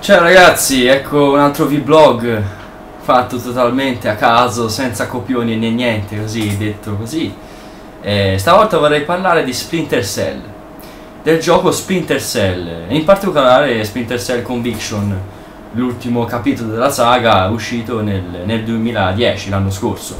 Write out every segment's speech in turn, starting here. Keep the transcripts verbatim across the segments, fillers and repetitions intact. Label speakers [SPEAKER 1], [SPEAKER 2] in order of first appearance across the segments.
[SPEAKER 1] Ciao ragazzi, ecco un altro vlog fatto totalmente a caso, senza copioni né niente, così detto così. Eh, stavolta vorrei parlare di Splinter Cell, del gioco Splinter Cell, e in particolare Splinter Cell Conviction, l'ultimo capitolo della saga uscito nel, nel duemiladieci, l'anno scorso.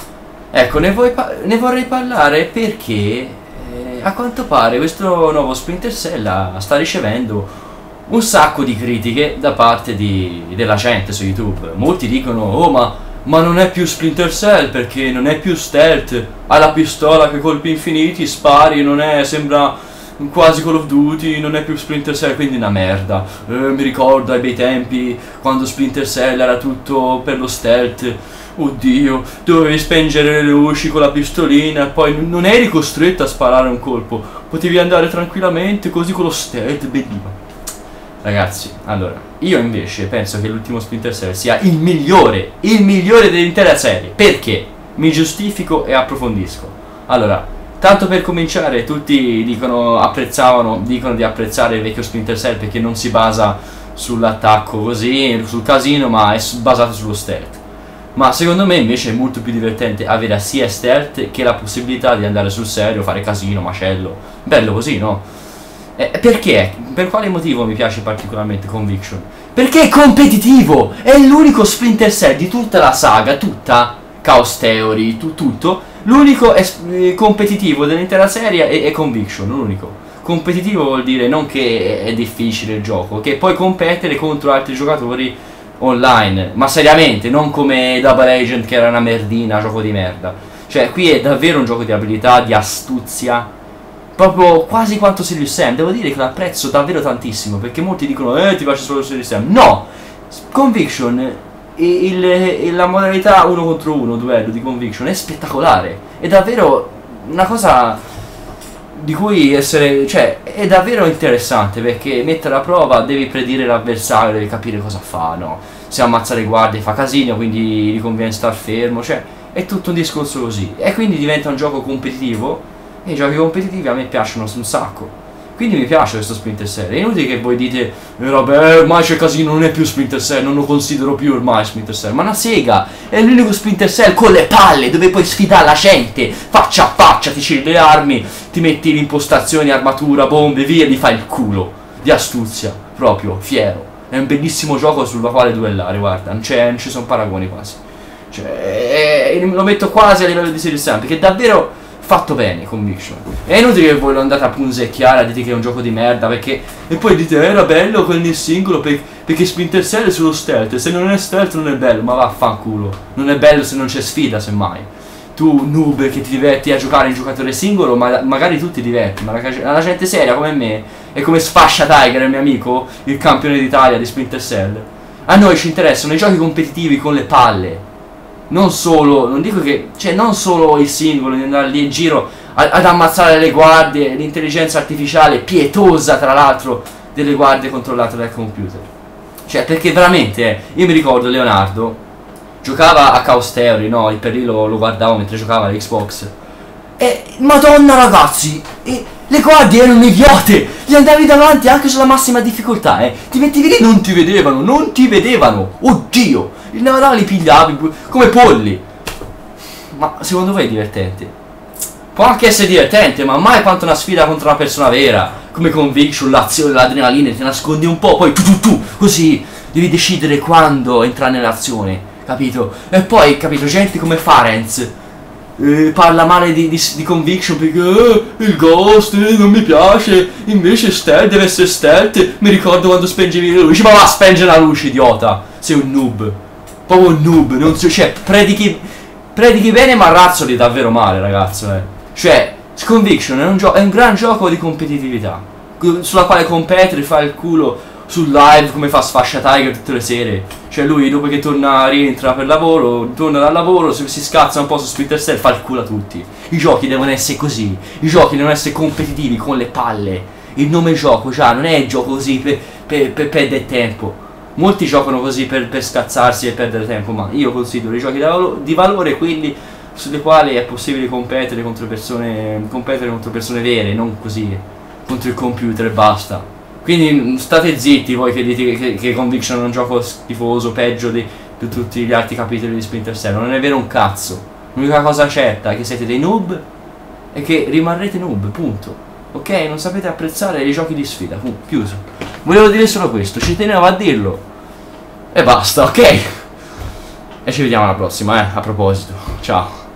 [SPEAKER 1] Ecco, ne, ne vorrei parlare perché eh, a quanto pare questo nuovo Splinter Cell sta ricevendo un sacco di critiche da parte di, della gente su YouTube. Molti dicono: oh ma, ma non è più Splinter Cell perché non è più stealth, ha la pistola che colpi infiniti, spari, non è, sembra quasi Call of Duty, non è più Splinter Cell, quindi una merda. Eh, mi ricordo ai bei tempi quando Splinter Cell era tutto per lo stealth. Oddio, dovevi spengere le luci con la pistolina e poi non eri costretto a sparare un colpo, potevi andare tranquillamente così con lo stealth, bellissimo. Ragazzi, allora, io invece penso che l'ultimo Splinter Cell sia il migliore, il migliore dell'intera serie. Perché? Mi giustifico e approfondisco. Allora, tanto per cominciare, tutti dicono, apprezzavano, dicono di apprezzare il vecchio Splinter Cell perché non si basa sull'attacco così, sul casino, ma è basato sullo stealth. Ma secondo me invece è molto più divertente avere sia stealth che la possibilità di andare sul serio, fare casino, macello. Bello così, no? Eh, perché? Per quale motivo mi piace particolarmente Conviction? Perché è competitivo! È l'unico Splinter Cell di tutta la saga, tutta Chaos Theory, tu, tutto. L'unico eh, competitivo dell'intera serie è, è Conviction, l'unico. Competitivo vuol dire non che è, è difficile il gioco, che puoi competere contro altri giocatori online, ma seriamente, non come Double Agent che era una merdina, gioco di merda. Cioè, qui è davvero un gioco di abilità, di astuzia, proprio quasi quanto Serious Sam. Devo dire che lo apprezzo davvero tantissimo, perché molti dicono eh ti piace solo Serious Sam. No! Conviction, il, il, la modalità uno contro uno duello di Conviction è spettacolare, è davvero una cosa di cui essere, cioè è davvero interessante, perché mette alla prova, devi predire l'avversario, devi capire cosa fa, no? Se ammazza le guardie fa casino, quindi gli conviene star fermo, cioè è tutto un discorso così, e quindi diventa un gioco competitivo. E i giochi competitivi a me piacciono un sacco, quindi mi piace questo Splinter Cell. È inutile che voi dite eh, vabbè, ormai c'è casino, non è più Splinter Cell, non lo considero più ormai Splinter Cell. Ma una sega, è l'unico Splinter Cell con le palle, dove puoi sfidare la gente faccia a faccia, ti cili le armi, ti metti le impostazioni, armatura, bombe, via, gli fai il culo di astuzia, proprio fiero. È un bellissimo gioco sulla quale duellare, guarda, non, non ci sono paragoni quasi, cioè è, lo metto quasi a livello di Serious Sam, perché è davvero fatto bene Conviction. È inutile che voi lo andate a punzecchiare, a dite che è un gioco di merda, perché e poi dite era bello con il singolo per, perché Splinter Cell è sullo stealth, e se non è stealth non è bello. Ma vaffanculo, non è bello se non c'è sfida, semmai. Tu noob che ti diverti a giocare in giocatore singolo, ma magari tu ti diverti, ma la, la gente seria come me, e come Sfascia Tiger, il mio amico, il campione d'Italia di Splinter Cell, a noi ci interessano i giochi competitivi con le palle. Non solo, non dico che, cioè non solo il singolo, di andare lì in giro ad, ad ammazzare le guardie, l'intelligenza artificiale pietosa tra l'altro delle guardie controllate dal computer. Cioè perché veramente, eh, io mi ricordo Leonardo giocava a Chaos Theory, no? Per lì lo, lo guardavo mentre giocava all'Xbox. E madonna ragazzi, e le guardie erano idiote, gli andavi davanti anche sulla massima difficoltà, eh. Ti mettevi lì, non ti vedevano, non ti vedevano, oddio. Il Navarra li pigliavi come polli. Ma secondo voi è divertente? Può anche essere divertente, ma mai quanto una sfida contro una persona vera, come Conviction, l'azione, l'adrenalina, ti nascondi un po', poi tu tu tu, così devi decidere quando entrare nell'azione, capito? E poi, capito, gente come Farenz eh, parla male di, di, di Conviction perché eh, il Ghost eh, non mi piace, invece stealth deve essere stealth. Mi ricordo quando spengevi le luci, ma va a spengere la luce, idiota, sei un noob. Proprio un noob, non so, cioè, predichi, predichi bene ma razzoli davvero male, ragazzo, eh. Cioè, Conviction è un, è un gran gioco di competitività, sulla quale competere, fare il culo sul live come fa Sfascia Tiger tutte le sere. Cioè lui dopo che torna, rientra per lavoro, torna dal lavoro, si, si scazza un po' su Splinter Cell, fa il culo a tutti. I giochi devono essere così, i giochi devono essere competitivi, con le palle. Il nome gioco, già, non è il gioco così per, per, per perdere tempo. Molti giocano così per, per scazzarsi e perdere tempo, ma io considero i giochi di valore quelli sulle quali è possibile competere contro persone, competere contro persone vere, non così contro il computer e basta. Quindi state zitti voi che dite che, che Conviction è un gioco schifoso, peggio di, di tutti gli altri capitoli di Splinter Cell. Non è vero un cazzo. L'unica cosa certa è che siete dei noob e che rimarrete noob, punto. Ok? Non sapete apprezzare i giochi di sfida, punto, chiuso. Volevo dire solo questo, ci tenevo a dirlo. E basta, ok? E ci vediamo alla prossima, eh, a proposito. Ciao.